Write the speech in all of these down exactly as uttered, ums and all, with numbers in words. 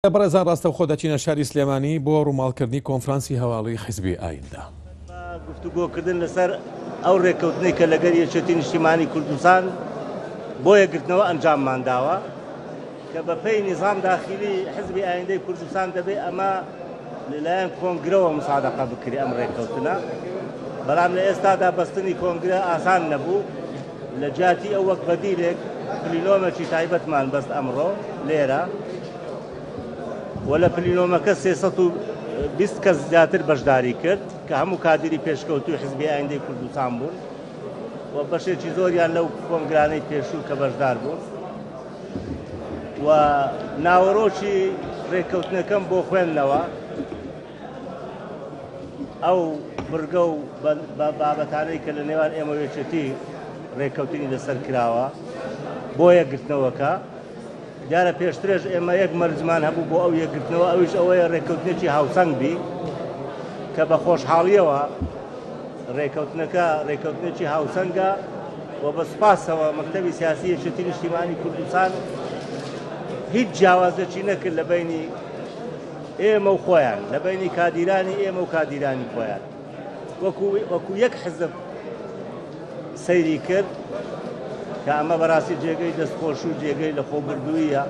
بەڕێزان ڕاستەوخۆ دەچینە شاری سلێمانی بۆ ڕووماڵکردنی کۆنفرانسی هەواڵی حیزبی ئایندا. گفتوگۆکردن لەسەر ئەو ڕێککەوتنەی کە لەگەر یەکێتی نیشتیمانی کوردستان بۆ یەکگرتنەوە ئەنجاممان داوە کە بە پێی نیزام داخلی حیزبی ئایندەی کوردستان دەبێت ئەمە لەلایەن کۆنگرەوە مسادەقە بکری ئەم ڕێککەوتنە، بەڵام لە ئێستادا بەستنی کۆنگرە ئاسان نەبوو. لە جاتی ئەو وەک بەدیرێک پلینۆمەکی تایبەتمان بەست ئەمڕۆ لێرە و لە پلینۆمەکە سێسەد و بیست کەس زیاتر بەشداری کرد کە هەموو کادری پێشکەوتوی حیزبی ئایندەی کوردستان بوون و بەشێکی زۆریان لەو کۆنگرانەی پێشوو کە بەشدار بوون و ناوەڕۆکی ڕێککەوتنەکەم بۆ خوێندنەوە ئەو بڕگە و بابەتانەی کە لە نێوان ئێمە یەکێتی ڕێککەوتنی لەسەر کراوە بۆ یەکگرتنەوەکە. دیارە پێشترێژ ئێمە یەک مەرجمان هەبوو بۆ ئەو یەکگرتنەوە، ئەویش ئەوەیە ڕێککەوتنێکی هاوسەنگ بی کە بە خۆشحاڵیەوە ڕێککەوتنەکە ڕێککەوتنێکی هاوسەنگە و بە سوپاسەوە مەکتەبی سیاسی یەکێتی نیشتیمانی کوردستان هیچ جیاوازێکی نەکرد لە بینی ئێمە و خۆیان، لە بینی کادیرانی ئێمە و کادیرانی خۆیان، وەکو یەک حزب سەیری کرد کە ئەمە بەڕاستی جێگەی دەستخۆش و جێگەی لە خۆبردوویە.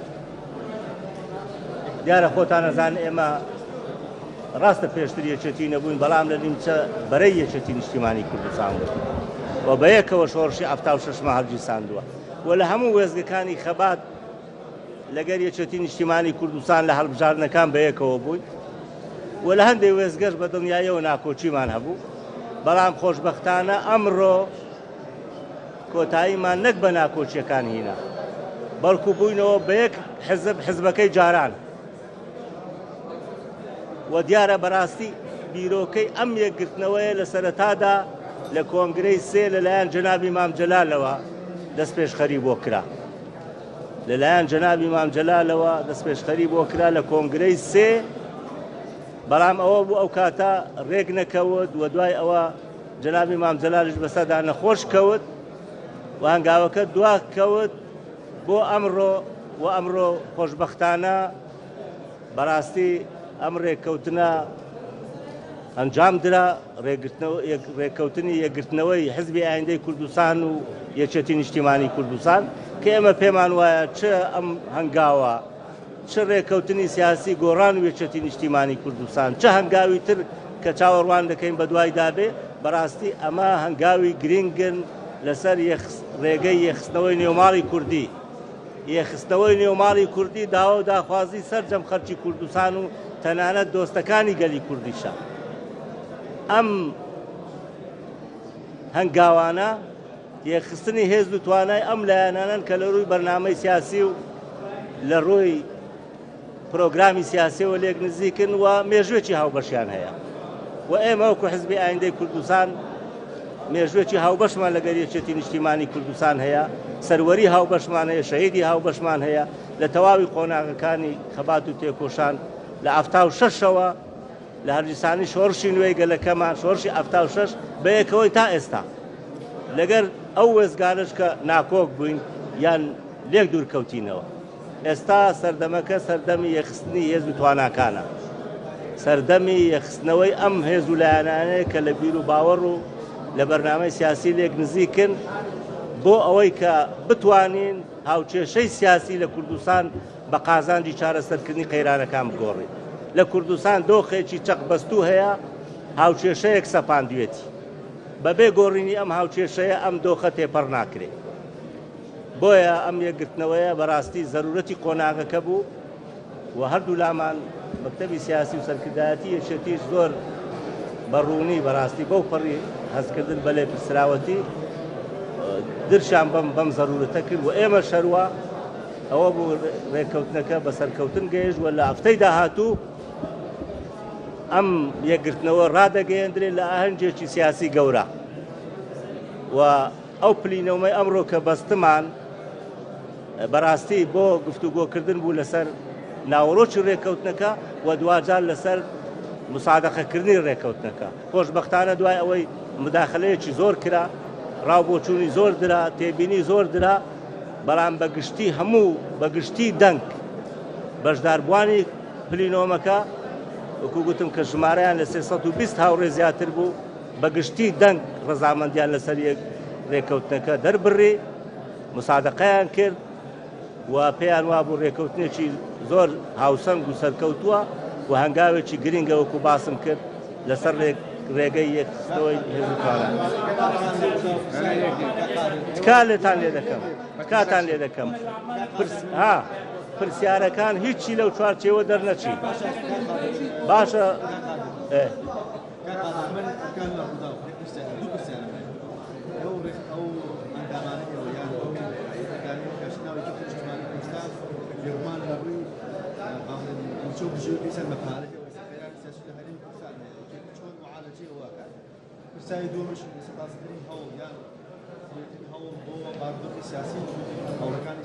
دیارە خۆتان ئەزان ئێمە ڕاستە پێشتر یەکێتی نەبووین، بەڵام لە نیمچە بەرەی یەکێتی نیشتیمانی کوردستان بوو و بە یەکەوە شۆڕشی ئەفتا و شەشمە هەڵگی ساندووە و لە هەموو وێزگەکانی خەبات لەگەر یەکێتی نیشتیمانی کوردستان لە هەڵبژاردنەکان بە یەکەوە بووین و لە هەندێک وێزگەش بە دڵنیاییەوە ناکۆچیمان هەبوو، بەڵام خۆشبەختانە ئەمڕۆ کۆتاییمان نەک بە ناکۆچیەکان هینە، بەڵکو بووینەوە بە یەک حزب حزبەکەی جاران و دیارە بەڕاستی بیرۆکەی ئەم یەکگرتنەوەیە لە سەرەتادا لە کۆنگرەی سێ لەلایەن جەنابی مام جەلالەوە دەست پێشخەری بۆ کرا، لەلایەن جەنابی مام جەلالەوە دەست پێشخەری بۆ کرا لە کۆنگرەی سێ، بەڵام ئەوە بوو ئەو کاتە ڕێک نەکەوت و دوای ئەوە جەنابی مام جەلالیش بەسەردا نەخۆش کەوت و هەنگاوەکە دوا کەوت بۆ ئەمڕۆ و ئەمڕۆ خۆشبەختانە بەڕاستی ئەم ڕێککەوتنە ئەنجام درا، ڕێککەوتنی یەکگرتنەوەی حیزبی ئایندەی کوردستان و یەکێتی نیشتیمانی کوردستان کە ئێمە پێمان وایە چ ئەم هەنگاوە چ ڕێککەوتنی سیاسی گۆڕان و یەکێتی نیشتیمانی کوردستان چه هەنگاوی تر کە چاوەڕوان دەکەین بە دوای دابێ، بەڕاستی ئەمە هەنگاوی گرنگن لەسەر ڕێگەی یەخستنەوەی نێوماڵی کوردی. یەخستنەوەی نێوماڵی کوردی داوا و داخوازی سەرجەم خەڵکی کوردستان و تەنانەت دۆستەکانی گەلی کوردیشە. ئەم هەنگاوانە یەخستنی هێز و توانای ئەم لایەنانن کە لە ڕووی بەرنامەی سیاسی و لە ڕووی پرۆگرامی سیاسیەوە لێک نزیکن و مێژوێکی هاوبەشیان هەیە و ئێمە وەکو حیزبی ئایندەی کوردستان مێژوێکی هاوبەشمان لەگەر یەکێتی نیشتیمانی کوردستان هەیە، سەروەری هاوبەشمان هەیە، شەهیدی هاوبەشمان هەیە لە تەواوی قۆناغەکانی خەبات و تێکۆشان لە ئەفتا و شەشەوە لە هەرگیسانی شۆڕشی نوێی گەلەکەمان شۆڕشی ئەفتا و شەش بە یەکەوەی تا ئێستا لەگەر ئەو وێزگارش کە ناکۆک بووین یان لێک دوورکەوتینەوە. ئێستا سەردەمەکە سەردەمی یەخستنی هێز و تواناکانە، سەردەمی یەخستنەوەی ئەم هێز و لایەنانەیە کە لە بیر و باوەڕ و لە بەرنامەی سیاسی لێک نزیکن بۆ ئەوەی کە بتوانین هاوچێشەی سیاسی لە کوردستان بە قازانجی چارەسەرکردنی قەیرانەکان بگۆڕین. لە کوردستان دۆخێکی چەق بەستوو هەیە، هاوچێشەیەک سەپاندوێتی، بەبێ گۆڕینی ئەم هاوچێشەیە ئەم دۆخە تێپەڕ ناکرێت. بۆیە ئەم یەکگرتنەوەیە بەڕاستی زەرورەتی قۆناغەکە بوو و هەردوو لامان مەکتەبی سیاسی و سەرکردایەتی یەکێتیش زۆر بەڕوونی بەڕاستی بەو پەڕی هەستکردن بە لێپرسراوەتی درشان بەم بەم زەرورەتە کرد و ئێمە شەروە ئەوە بوو ڕێککەوتنەکە بە سەرکەوتن گەیشت و لە هەفتەی داهاتوو ئەم یەکگرتنەوە ڕادەگەیەندرێت لە ئاهەنگێکی سیاسی گەورە و ئەو پلینەوەی ئەمڕۆ کە بەستمان بەڕاستی بۆ گفتوگۆکردن بوو لەسەر ناوەڕۆکی ڕێککەوتنەکە و دوجار لەسەر مسادەقەکردنی ڕێککەوتنەکە. خۆشبەختانە دوای ئەوەی مداخلەیەکی زۆر کرا، ڕاوبۆچوونی زۆر درا، تێبینی زۆر درا، بەڵام بەگشتی هەموو بەگشتی دەنگ بەشداربوانی پلینۆمەکە وەکو گوتم کە ژمارەیان لە سێسەد و بیست هاوڕێ زیاتر بوو بەگشتی دەنگ ڕەزامەندیان لەسەر یەک ڕێکەوتنەکە دەربڕی مسادقەیان کرد و پێیان وابوو ڕێکەوتنێکی زۆر هاوسەنگ و سەرکەوتووە و هەنگاوێکی گرنگە وەکو باسم کرد لەسەر ڕێگەی یەکستەوەی هێزوکاران. تکا لێتان لێ دەکەم تکاتان لێ دەکەم ها پرسیارەکان هیچی لەو چوارچێوە دەرنەچی باشە. برسای دومش سپاسگزارم هەوڵ یان هەوڵ بۆ بارودۆخی سیاسی هەوڵەکانی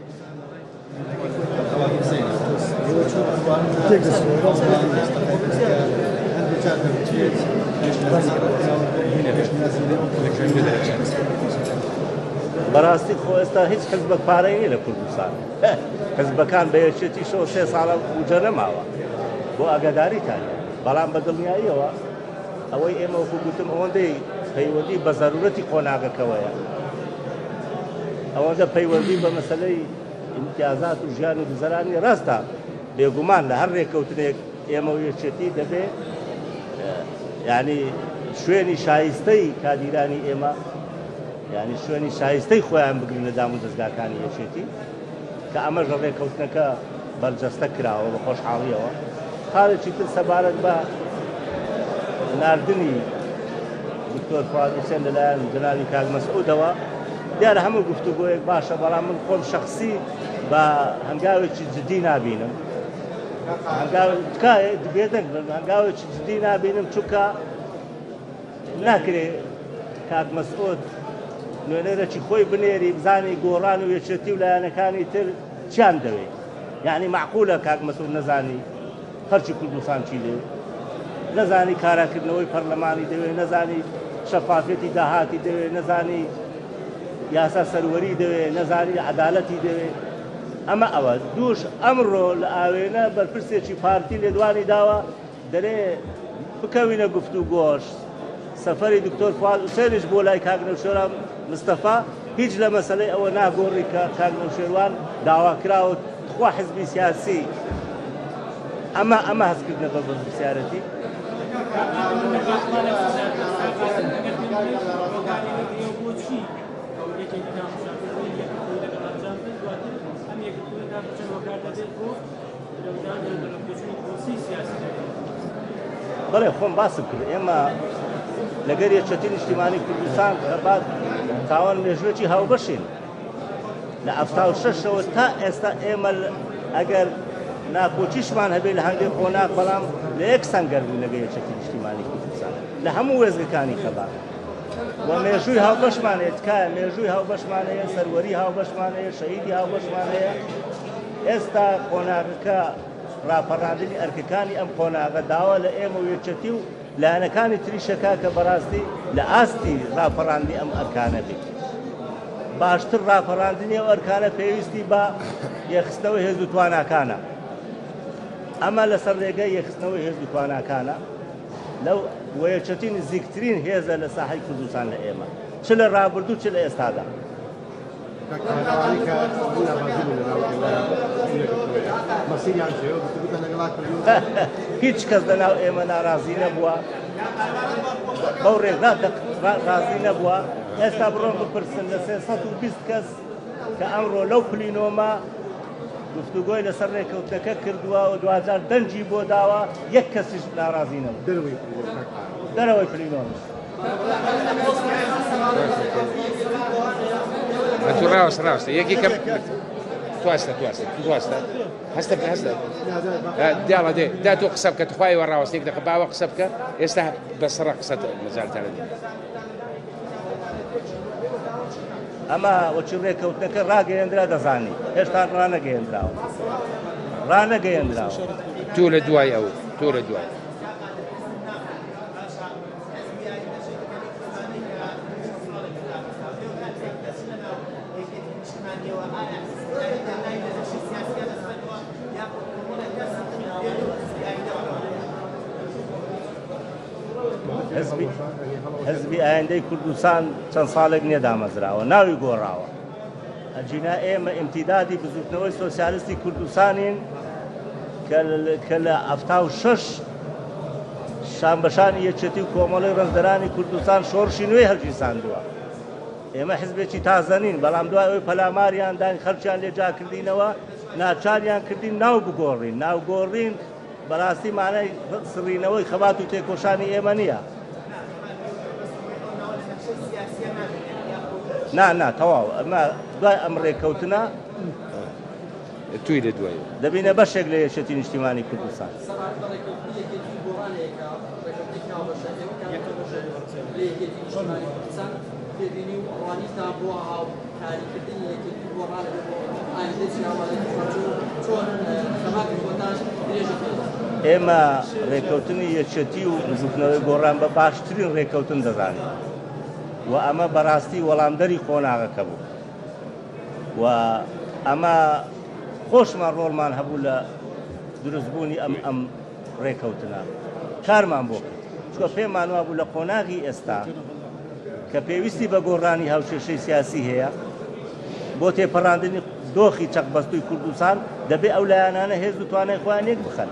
بەڕاستی خۆ ئێستا هیچ حزبێک پارەی نیە لە کوردستان. حزبەکان بە یەکێتی شەو سێ ساڵە بوجە نەماوە بۆ ئاگاداریتان، بەڵام بە دڵنیاییەوە ئەوەی ئێمە وەکو گوتم ئەوەندەی پەیوەندی بە زەرورەتی خۆناغەکەوەیە، ئەوەندە پەیوەندی بە مەسەلەی ئیمتیازات و ژیان و گوزەرانی ڕاستە بێگومان لە هەر ڕێکەوتنێک ئێمە و یەکێتی دەبێ یعنی شوێنی شایستەی کادیرانی ئێمە یعنی شوێنی شایستەی خۆیان بگرن لە دام و دەستگاکانی یەکێتی کە ئەمەش لە ڕێکەوتنەکە بەرجەستە کراوە بە خۆشحاڵیەوە. خاڵێکی تر سەبارەت بە ناردنی دکتۆر فواد حوسێن لەلایەن جەنابی کاک مەسعودەوە دیارە هەموو گفتوگۆیەک باشە، بەڵام من خۆم شەخسی بە هەنگاوێکی جدی نابینم، دەبێتن هەنگاوێکی جدی نابینم چونکە ناکرێت کاک مەسعود نوێنەرێکی خۆی بنێری بزانی گۆڕان و یەکێتی و لایەنەکانی تر چیان دەوێت. یعنی معقولە کاک مەسعود نەزانی خەرچی کوردستان چی دەوێت، نەزانی کاراکردنەوەی پەرلەمانی دەوێت، نەزانی شەفافێتی داهاتی دەوێت، نەزانی یاسا سەروەری دەوێت، نەزانی عەدالەتی دەوێت. ئەمە ئەوە دووش ئەمڕۆ لە ئاوێنە بەرپرسێکی پارتی لێدوانی داوە دەرێ بکەوینە گفتوگۆش. سەفەری دکتۆر فواد حوسێنیش بۆ لای کاک نەوشێروان مستەفا هیچ لە مەسەلەی ئەوە ناگۆڕی کە کاک نەوشێروان داواکراوە خوا حزبی سیاسی ئەمە ئەمە هەستکردنە بە بەرپرسیارەتی بەڵێ خۆم باسم کرد. ئێمە لەگەر یەکێتی نیشتیمانی کوردستان بعد تاوان مێژوێکی هاوبەشین لە ئەفتا و شەشەوە تا ئێستا ئێمە ئەگەر ناکۆچیشمان هەبێت لە هەندێک خۆناک بەڵام لە یەک سەنگەر بوو لەگەر یەکێتی نیشتیمانی کوردستان لە هەموو وێزگەکانی خەبات و مێژووی هاوبەشمانەیە تکایە مێژووی هاوبەشمانەیە سەروەری هاوبەشمانەیە شەهیدی هاوبەشمانەیە. ئێستا خۆناغەکە ڕاپەڕاندنی ئەرکەکانی ئەم خۆناغە داوە لە ئێمە و یەکێتی و لایەنەکانی تریشەکە کە بەڕاستی لە ئاستی ڕاپەڕاندنی ئەم ئەرکانە بێت. باشتر ڕاپەڕاندنی ئەو ئەرکانە پێویستی بە یەخستنەوەی هێز و تواناکانە. ئەمە لەسەر ڕێگەی یەخستنەوەی هێز و تواناکانە لەو وەیەکێتی نزیکترین هێزە لە ساحەی کوردستان لە ئێمە چ لە ڕابردوو چ لە ئێستادا. هیچ کەس لەناو ئێمە ناڕازی نەبووە، بەو ڕێگا ڕازی نەبووە. ئێستا بڕۆن بپرسن لە سێسەد و بیست کەس کە ئەمڕۆ لەو پلینۆمە گفتوگۆی لەسەر ڕێکەوتنەکە کردووە و دوجار دەنجی بۆ داوە یەک کەسیش ناڕازی نەبوو دەرەوەی پلینۆمە. تو ڕاوەستە ڕاوەستە یەکی کەم تواسە تواسە تواسە هەستە هەستە دیاڵە دێ دا تۆ قسە بکە توخوای وە ڕاوەستێک دەکە باوە قسە بکە ئێستا بەسەڕە قسەت مەجاالتانە دێ. ئەمە وەچی ڕێکەوتنەکە ڕاگەیەندرا دەزانی هێشتا ڕانەگەیەندراوە ڕانەگەیەندراوە تو لە دوای ئەو تۆ لە دوای Yeah. حزبی ئایندەی کوردستان چەند ساڵێک نێدامەزراوە ناوی گۆڕاوە ئەجینا ئێمە ئیمتیدادی بزوتنەوەی سۆسیالیستی کوردستانین کە لە ئەفتا و شەش شانبەشانی یەکێتی و کۆمەڵی ڕەنزدەرانی کوردستان شۆڕشی نوێی هەڵگیرساندووە ئێمە حزبێکی تازەنین بەڵام دوای ئەوەی پەلاماریان دان خەڵکیان لێجاکردینەوە ناچاریان کردین ناو بگۆڕین ناو گۆڕین بەڕاستی مانای سڕینەوەی خەبات و تێکۆشانی ئێمە نییە نا نا تەواو ئەمە دوای ئەم ڕێککەوتنە توی لە دوای دەبینە بەشێک لە یەکێتی نیشتیمانی کوردستان ئێمە ڕێککەوتنی یەکێتی و بزوتنەوەی گۆڕان بە باشترین ڕێککەوتن دەزانین و ئەمە بەڕاستی وەڵامدەری خۆناغەکە بوو و ئەمە خۆشمان ڕۆڵمان هەبوو لە دروستبوونی ئەم ئەم ڕێککەوتنە کارمان بۆ کرد چکە پێمان وا بوو لە قۆناغی ئێستا کە پێویستی بە گۆڕانی هاوشێشەی سیاسی هەیە بۆ تێپەڕاندنی دۆخی چەقبەستووی کوردستان دەبێ ئەو لایەنانە هێز و توانای خۆیان یەک بخەن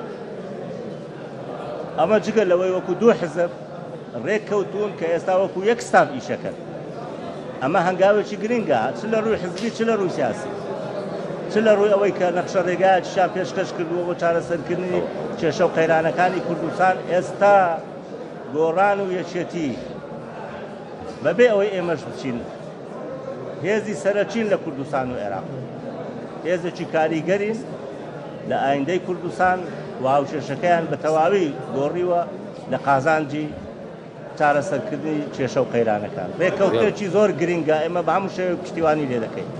ئەمە جگە لەوەی وەکو دوو حزب ڕێککەوتون کە ئێستا وەکو یەک ستاف ئیشەکەن ئەمە هەنگاوێکی گرنگە چ لە ڕووی حزبی چ لە ڕووی سیاسی چ لە ڕووی ئەوەی کە نەخشە ڕێگایەکیشان پێشکەش کردووە بۆ چارەسەرکردنی کێشە و قەیرانەکانی کوردستان ئێستا گۆڕان و یەکێتی بەبێ ئەوەی ئێمەش بچین هێزی سەرەچین لە کوردستان و عێراق هێزێکی کاریگەرین لە ئایندەی کوردستان و هاوشێشەکەیان بە تەواوی گۆڕیوە لە قازانجی چارەسەرکردنی کێشە و قەیرانەکان ڕێککەوتێکی زۆر گرنگە ئێمە بە هەموو شێوەیەک پشتیوانی لێ دەکەین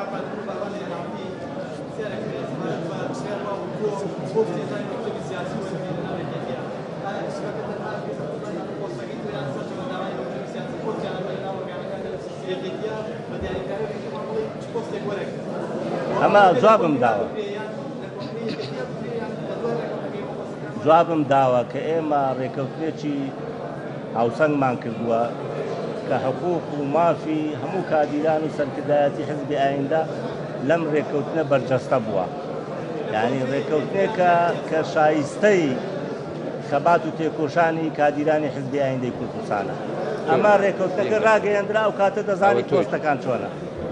ئەمە جوابم داوە جوابم داوە کە ئێمە ڕێککەوتنێکی هاوسەنگمان کردووە کە حقوق و مافی هەموو کادیران و سەرکردایەتی حزبی ئایندە لەم ڕێککەوتنە بەرجەستە بووە یعنی ڕێککەوتنێکە کە شایستەی خەبات و تێکۆشانی کادیرانی حزبی ئایندەی کوردستانە ئەمە ڕێککەوتنەکە ڕاگەیەندرا و کاتە دەزانی پۆستەکان چۆنە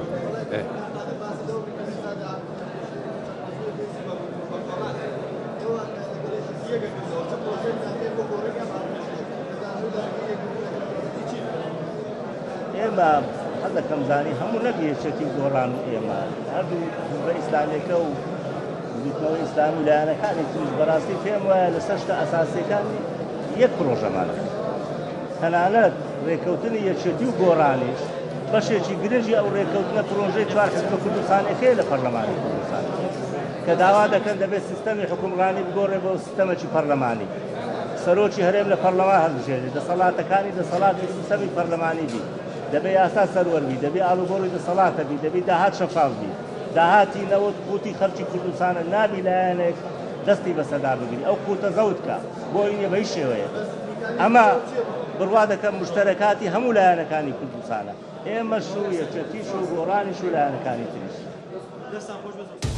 ئێمە هەر دەکەم زانی هەموو نەک یەکێتی گۆڕان و ئێمە هەردوو حزبە ئیسلامیەکە و بزوتنەوەی ئیسلامی و لایەنەکانی تریش بەڕاستی پێم وایە لەسەر شتە ئەساسیەکانی یەک پرۆژەمان تەنانەت ڕێککەوتنی یەکێتی و گۆڕانیش بەشێکی گرنگی ئەو ڕێککەوتنە پرۆژەی چوار حزبە کوردستانەکەیە لە پەرلەمانی کوردستان کە داوا دەکەن دەبێت سیستەمی حکومڕانی بگۆڕێ بۆ سیستەمێکی پەرلەمانی سەرۆکی هەرێم لە پەرلەمان هەڵبژێنێت دەسەڵاتەکانی دەسەڵاتی سیستەمی پەرلەمانی بی دەبێ یاسا سەروەربی دەبێ ئاڵوگۆڕی دەسەڵاتە بی دەبێ داهات شەفاف بی داهاتی نەوت قوتی خەڵکی کوردستانە نابی لایەنێک دەستی بەسەدا بگری ئەو قوتە زەوتکە بۆ ئینێ بەی شێوەیە ئەمە بڕوا دەکەم مشتەرەکاتی هەموو لایەنەکانی کوردستانە ئێمەش و یەکێتیش و گۆڕانیش و لایەنەکانی تریش